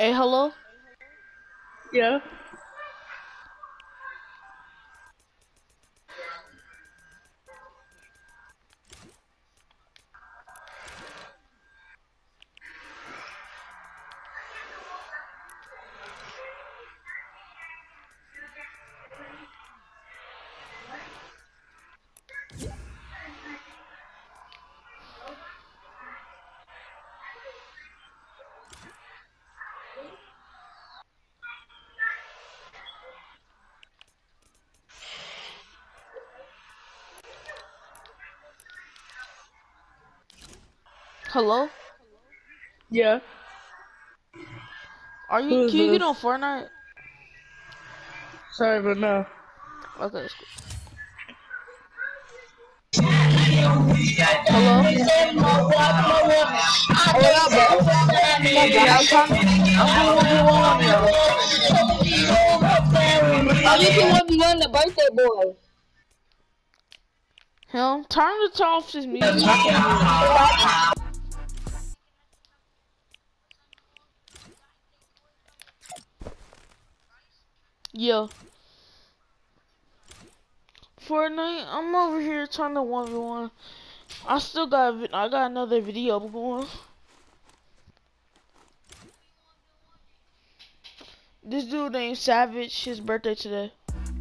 Hey, hello? Yeah. Hello? Yeah. Who is Can you get this? on Fortnite? Sorry, but no. Okay, that's cool. Hello? Yeah, I'm doing 1v1 one of y'all. Oh, you can 1v1 the birthday boy. Him? Turn off his music so I can hear him. Yeah. Fortnite, I'm over here trying to 1v1. I got another video going. This dude named Savage, his birthday today.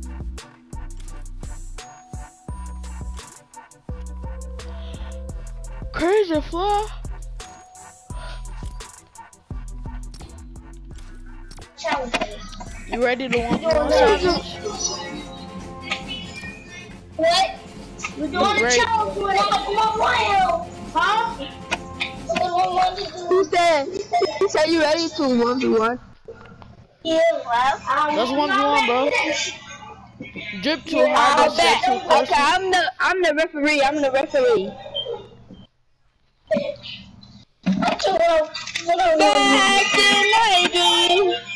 Crazy fly. You ready to 1v1 Savage? What? We're doing a challenge for that. Come on, round. Huh? Who said you ready to 1v1? Yeah, well, Let's 1v1, bro. Drip too high, don't stay too close. Okay, I'm the referee. I'm the referee. Back in 90.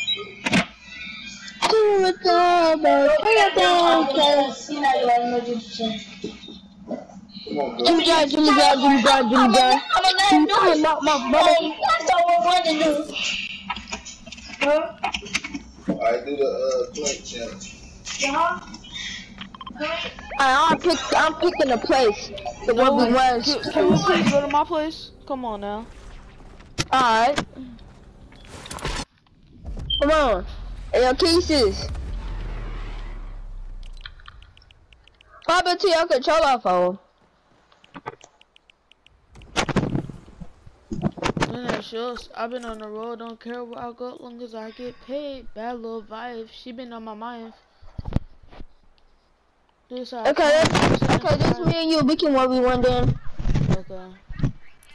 Jimmy John. That's all we're going to do. I do the plate challenge. I'm picking a place. The one we was. Can we please go to my place? Come on now. Alright. Come on. Hey, your pieces. Pop it to your controller phone. I've been on the road, don't care where I go, as long as I get paid. Bad little vibe, she been on my mind. Okay, this me and you, we can 1v1 then. Okay.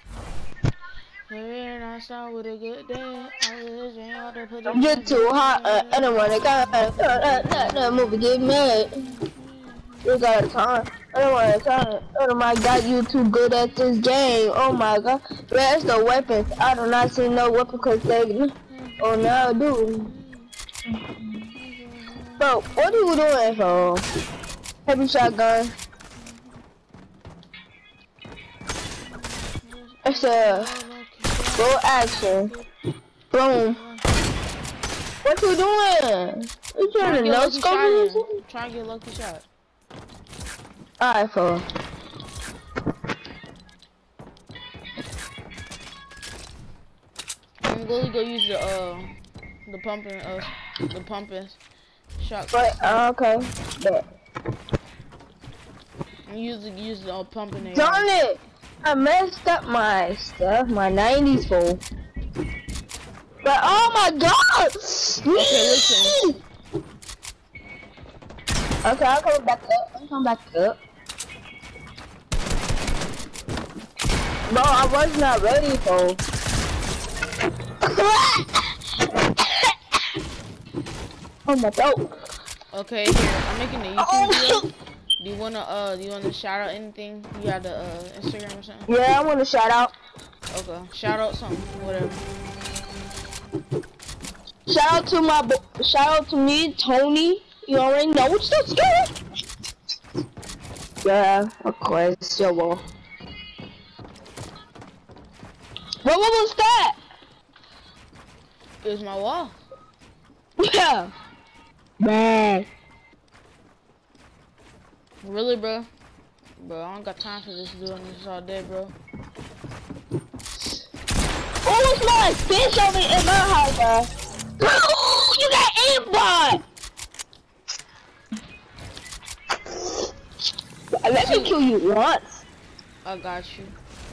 Here I start with a good day. Get too hot, I don't wanna that movie get mad. You got a time. I don't want to time. Oh my god, you too good at this game. Oh my god. Where's the weapons? I do not see no weapon because they. Oh no, dude. Bro, what are you doing, bro? Heavy shotgun. It's a full action. Boom. What you doing? You trying to no scope me? Try to get lucky shot. Alright, fool. I'm going to go use the pumping shot. But okay. Bet. I'm use the pumping air. Darn it! I messed up my stuff, my 90s fool. But oh my god! Okay, listen. Okay, I'll come back up. I'll come back up. Bro, I was not ready, fool. Oh my god. Okay, here, I'm making a YouTube video. Do you wanna shout out anything? You got the Instagram or something? Yeah, I wanna shout out. Okay, shout out something, whatever. Shout out to me, Tony. You already know what's so scary. Yeah, of course, you will. What was that? It was my wall. Yeah. Man. Really, bro? Bro, I don't got time for this doing this all day, bro. Oh, it's my fish over in my house, bro. Oh, you got aimbot. Let me kill you once. I got you.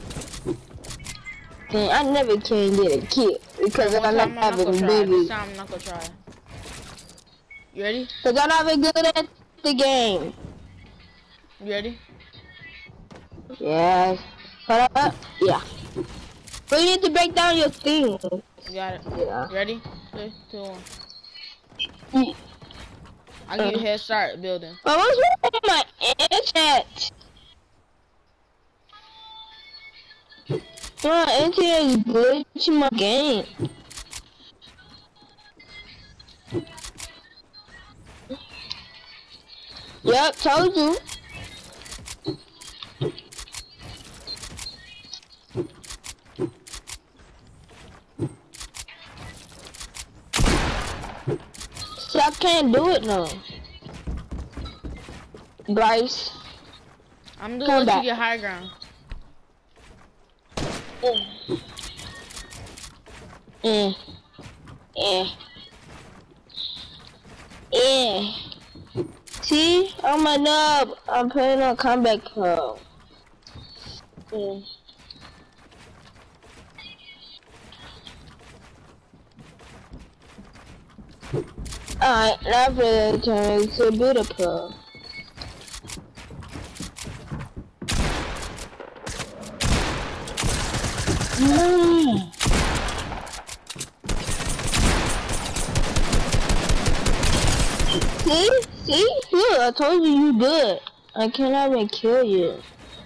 And I never can get a kill because One I'm time not I'm not having gonna try. This baby. time I'm not gonna try. You ready? Because I'm not even good at the game. You ready? Yes. Hold up. Yeah. But you need to break down your thing. You got it. Yeah. You ready? 3, 2, 1. Mm. I'll give you a head start building. But what's wrong with my internet? My internet is glitching my game. Yep, told you. See, I can't do it now. Bryce. I'm gonna Come let back. you get high ground. Eh. Eh. Eh. See? I'm a nub. I'm playing on comeback club. Eh. Alright, now for the turn to beautiful. See? See? Look, I told you you good. I cannot even kill you.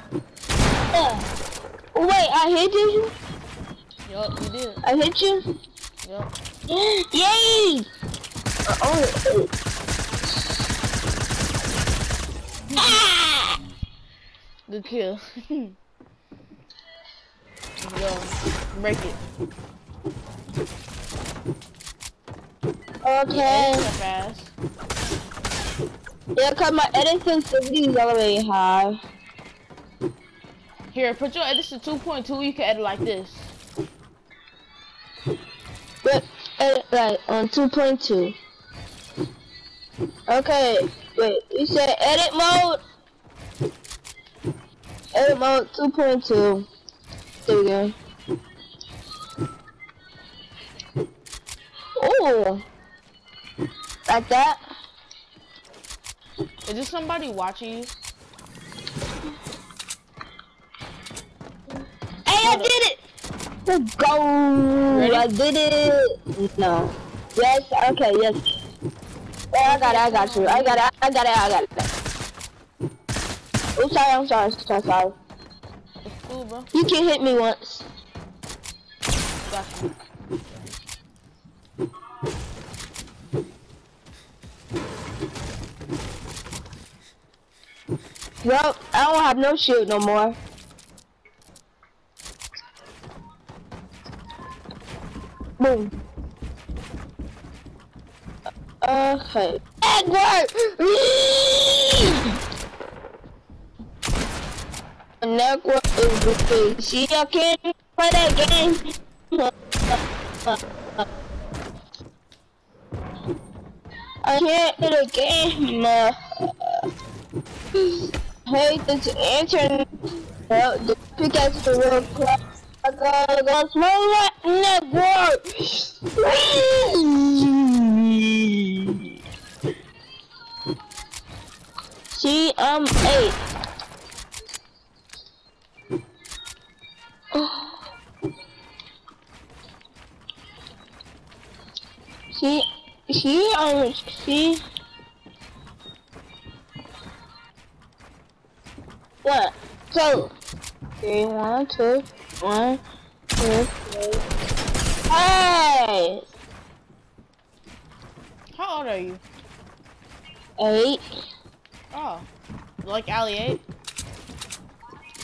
Wait, I hit you? Yup, you did. I hit you? Yup. Yay! Oh. Ah! Good kill. Go. Break it. Okay. So fast. Yeah, cause my edit sensitivity is all the way high. Here, put your edit to 2.2. You can edit like this. But edit like on 2.2. Okay, wait. You said edit mode. Edit mode 2.2. There we go. Oh, like that. Is there somebody watching you? Hey, I did it! Let's go! Ready? I did it! No. Yes, okay, yes. Hey, I got you. I got it. Oops, sorry, I'm sorry. It's cool, bro. You can hit me once. Got you. Well, I don't have no shield no more. Boom. Okay. Edward! Network is the thing. See, I can't play that game. I can't play the game. Hey, this internet. Well, the pickaxe the real crap. I gotta go small network. See, I'm 8. See, see. What? So, 3, 1, 2, 1, 2, 3. Hey! How old are you? 8. Oh. Like Ali 8?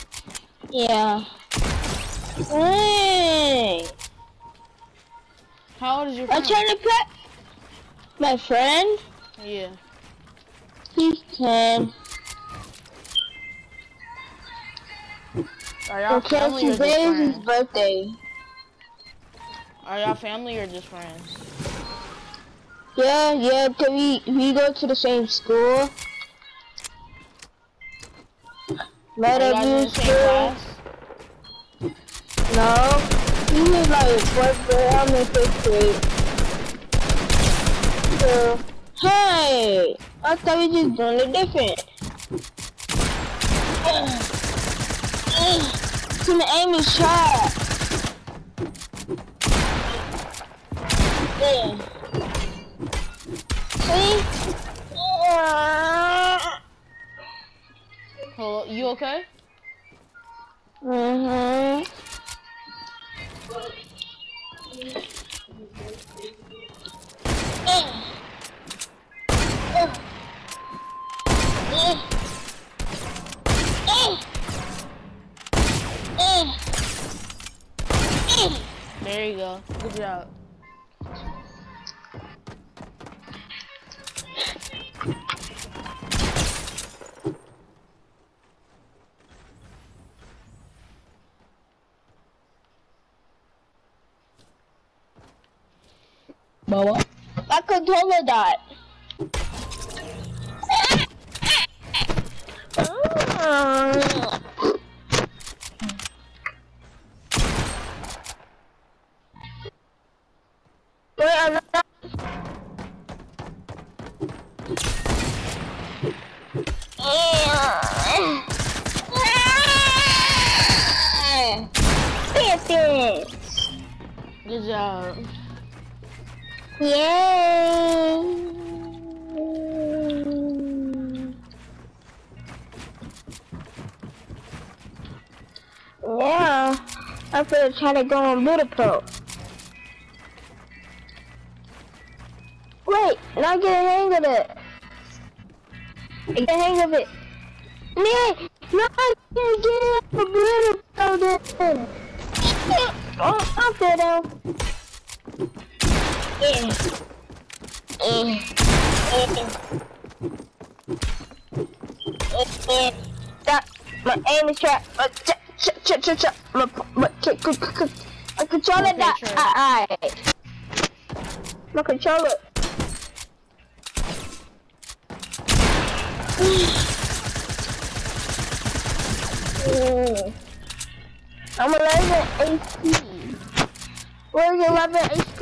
Yeah. Hey! How old is your I'm friend? trying to play. My friend? Yeah. He's 10. Are y'all Okay, family or just today is his friends? birthday. Are y'all family or just friends? Yeah, cause we go to the same school. Might Are you have guys in been the same school. class? No. He was like 4th grade, I'm in 5th grade. So, hey! I thought we just doing it different. So the aim is sharp. Yeah. See? Hello, you okay? Mm-hmm. There you go. Good job. Baba. My controller died. Wait, I'm not. Good job. Yay! Yeah, I'm gonna try to go on Budapest. Wait, now I get a hang of it. I get a hang of it. Man, no, I can't get it for Budapest then. Oh, I'm good though. Stop. My aim is trapped. My controller Okay, Trey. died. My controller. I'm 11 HP. Where's 11 HP?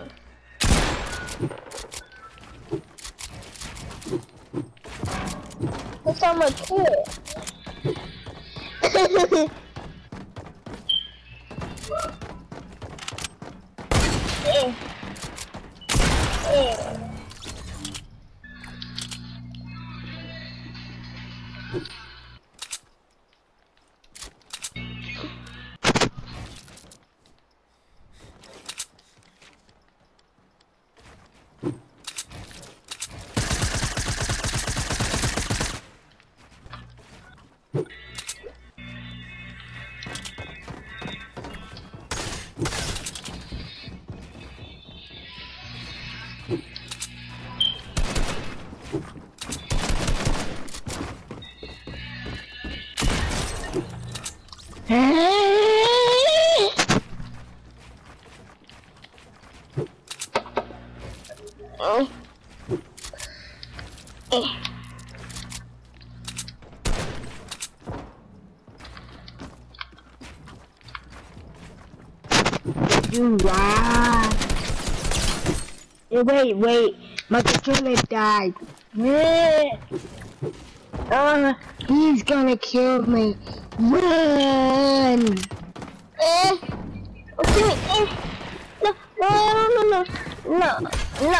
That's how much hit. You lie. Wait, my controller died. He's gonna kill me. Run! Okay, no.